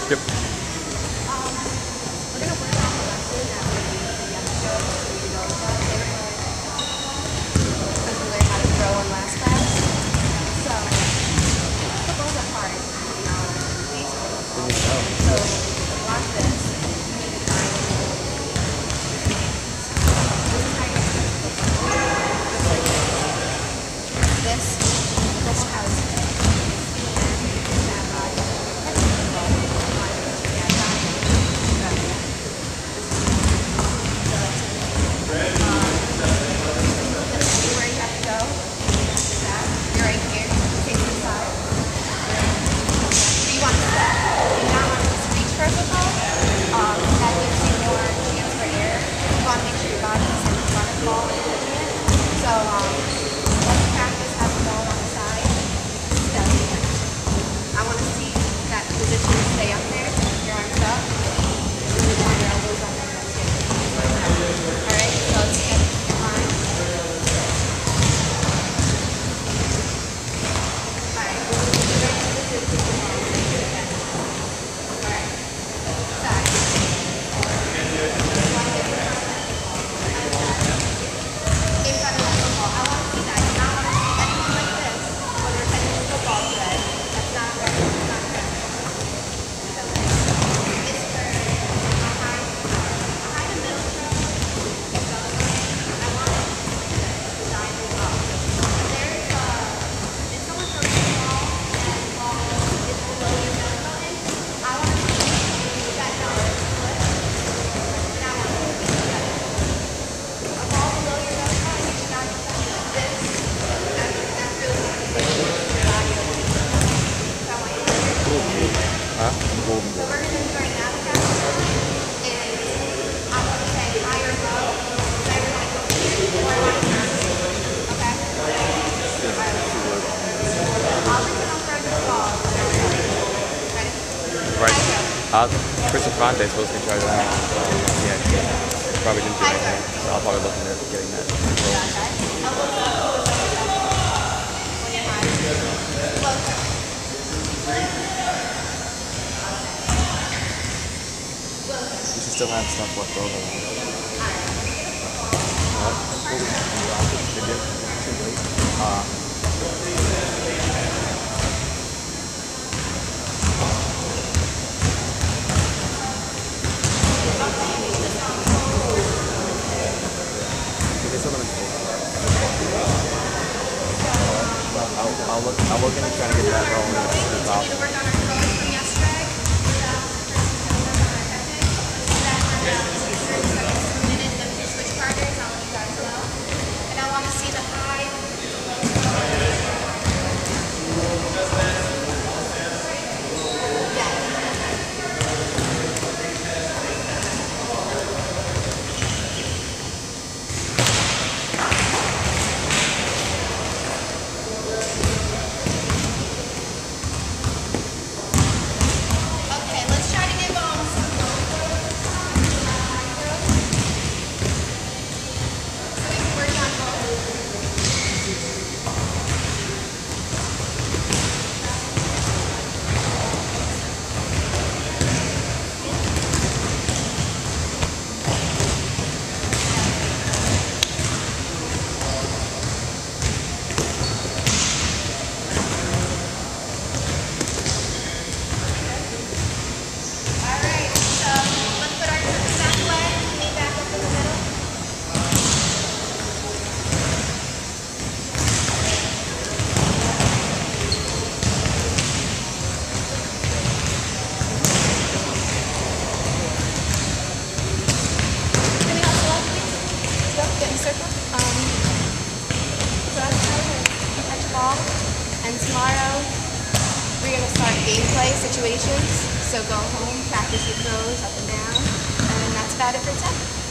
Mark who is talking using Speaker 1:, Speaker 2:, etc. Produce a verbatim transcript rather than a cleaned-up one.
Speaker 1: Yep.
Speaker 2: Um, we're gonna work on the lesson that we're doing for the episode for you to go with us. Because we learned how to throw in last class. So, football's a hard. Um, baseball. So, watch this. You need to find this is how you this this has
Speaker 1: Uh, Chris and Fronte is supposed to control that. So, yeah, probably didn't do anything. So I'll probably look into getting that. You should still have stuff left over. Uh, I'll, I'll look. I'll look into trying to get that rolling as soon as possible.
Speaker 2: work on our code from yesterday. Switch partners, I'll let you guys know. And I want to see the high. And tomorrow, we're going to start gameplay situations. So go home, practice your throws up and down, and that's about it for tech.